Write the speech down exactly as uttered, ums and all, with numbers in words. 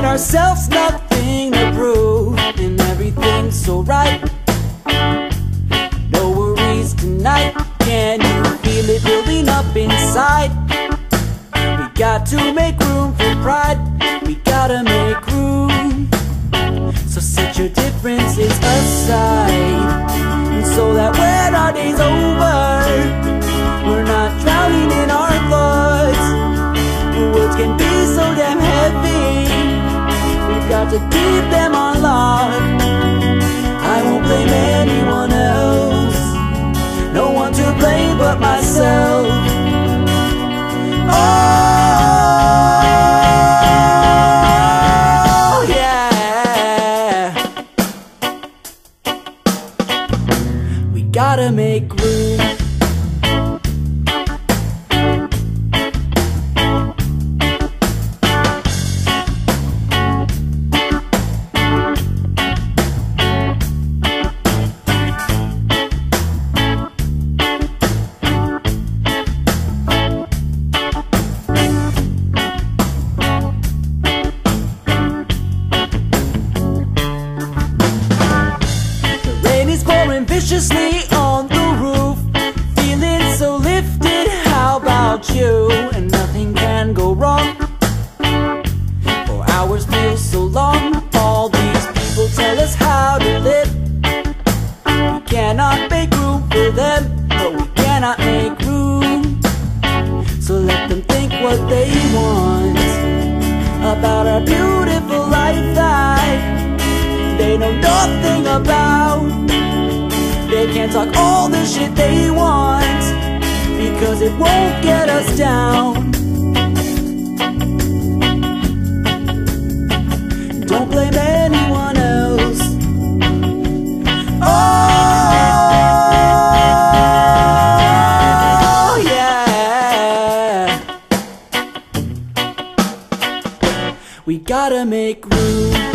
ourselves nothing to prove, and everything's so right. No worries tonight. Can you feel it building up inside? We got to make room for pride. We gotta make room. So set your differences aside, and so that when our day's over, we're not drowning in our thoughts. The words can be so damn heavy, we've got to keep them on lock. I won't blame anyone else, no one to blame but myself. Oh, yeah. We gotta make room. Viciously on the roof, feeling so lifted. How about you? And nothing can go wrong, for hours feel so long. All these people tell us how to live. We cannot make room for them, but we cannot make room. So let them think what they want about our beautiful life that they know nothing about. They can't talk all the shit they want, because it won't get us down. Don't blame anyone else. Oh, yeah. We gotta make room.